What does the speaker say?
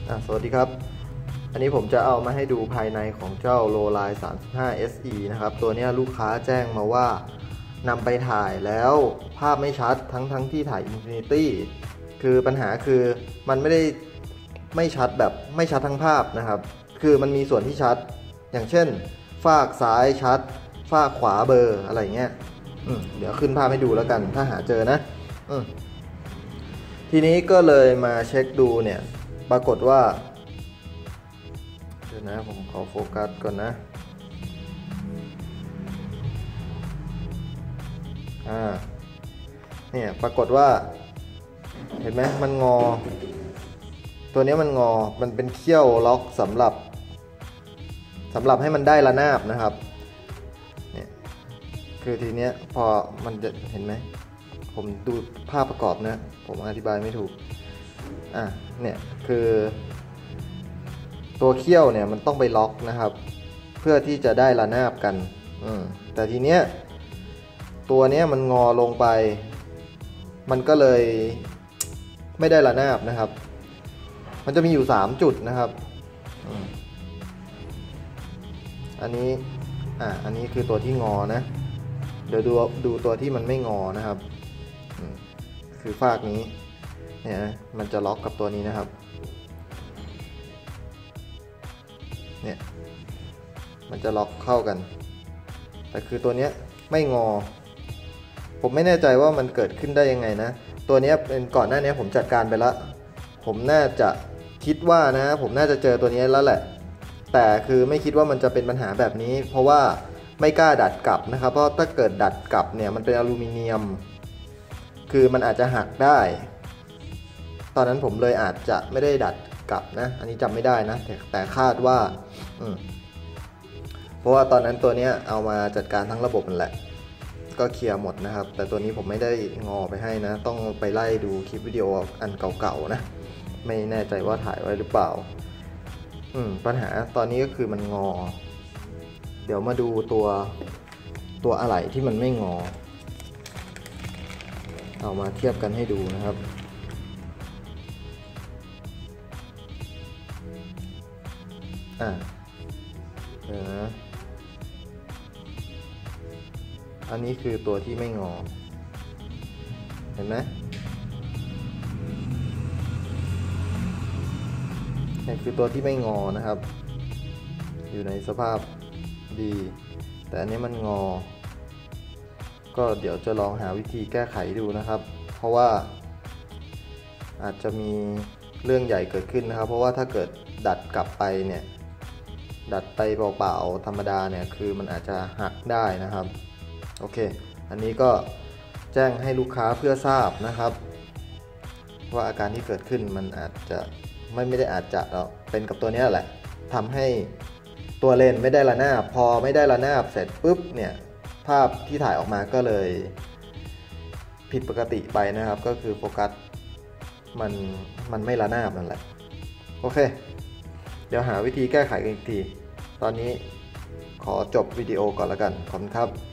สวัสดีครับอันนี้ผมจะเอามาให้ดูภายในของเจ้า Lowline 35 SE นะครับตัวนี้ลูกค้าแจ้งมาว่านำไปถ่ายแล้วภาพไม่ชัดทั้งที่ถ่าย Infinity คือปัญหาคือมันไม่ชัดแบบไม่ชัดทั้งภาพนะครับคือมันมีส่วนที่ชัดอย่างเช่นฟากซ้ายชัดฟากขวาเบลออะไรเงี้ยเดี๋ยวขึ้นภาพให้ดูแล้วกันถ้าหาเจอนะทีนี้ก็เลยมาเช็คดูเนี่ยปรากฏว่าเดี๋ยวนะผมขอโฟกัสก่อนนะเนี่ยปรากฏว่าเห็นไหมมันงอตัวนี้มันงอมันเป็นเขี้ยวล็อกสำหรับให้มันได้ระนาบนะครับเนี่ยคือทีเนี้ยพอมันจะเห็นไหมผมดูภาพประกอบนะผมอธิบายไม่ถูกเนี่ยคือตัวเขี้ยวเนี่ยมันต้องไปล็อกนะครับเพื่อที่จะได้ระนาบกันแต่ทีเนี้ยตัวเนี้ยมันงอลงไปมันก็เลยไม่ได้ระนาบนะครับมันจะมีอยู่3จุดนะครับอันนี้คือตัวที่งอนะเดี๋ยวดูตัวที่มันไม่งอนะครับคือฟากนี้เนี่ยมันจะล็อกกับตัวนี้นะครับเนี่ยมันจะล็อกเข้ากันแต่คือตัวนี้ไม่งอผมไม่แน่ใจว่ามันเกิดขึ้นได้ยังไงนะตัวนี้เป็นก่อนหน้านี้ผมจัดการไปแล้วผมน่าจะคิดว่านะผมน่าจะเจอตัวนี้แล้วแหละแต่คือไม่คิดว่ามันจะเป็นปัญหาแบบนี้เพราะว่าไม่กล้าดัดกลับนะครับเพราะถ้าเกิดดัดกลับเนี่ยมันเป็นอลูมิเนียมคือมันอาจจะหักได้ตอนนั้นผมเลยอาจจะไม่ได้ดัดกลับนะอันนี้จำไม่ได้นะแต่คาดว่าเพราะว่าตอนนั้นตัวนี้เอามาจัดการทั้งระบบนั่นแหละก็เคลียร์หมดนะครับแต่ตัวนี้ผมไม่ได้งอไปให้นะต้องไปไล่ดูคลิปวิดีโออันเก่าๆนะไม่แน่ใจว่าถ่ายไว้หรือเปล่าปัญหาตอนนี้ก็คือมันงอเดี๋ยวมาดูตัวอะไหล่ที่มันไม่งอเอามาเทียบกันให้ดูนะครับเดี๋ยวนะอันนี้คือตัวที่ไม่งอเห็นไหมนี่คือตัวที่ไม่งอนะครับอยู่ในสภาพดีแต่อันนี้มันงอก็เดี๋ยวจะลองหาวิธีแก้ไขดูนะครับเพราะว่าอาจจะมีเรื่องใหญ่เกิดขึ้นนะครับเพราะว่าถ้าเกิดดัดกลับไปเนี่ยดัดไปเปล่าๆธรรมดาเนี่ยคือมันอาจจะหักได้นะครับโอเคอันนี้ก็แจ้งให้ลูกค้าเพื่อทราบนะครับว่าอาการที่เกิดขึ้นมันอาจจะไม่ได้อาจจะเป็นกับตัวนี้แหละทำให้ตัวเลนไม่ได้ระนาบพอไม่ได้ระนาบเสร็จปุ๊บเนี่ยภาพที่ถ่ายออกมาก็เลยผิดปกติไปนะครับก็คือโฟกัสมันไม่ระนาบนั่นแหละโอเคเดี๋ยวหาวิธีแก้ไขกันอีกทีตอนนี้ขอจบวิดีโอก่อนแล้วกันขอบคุณครับ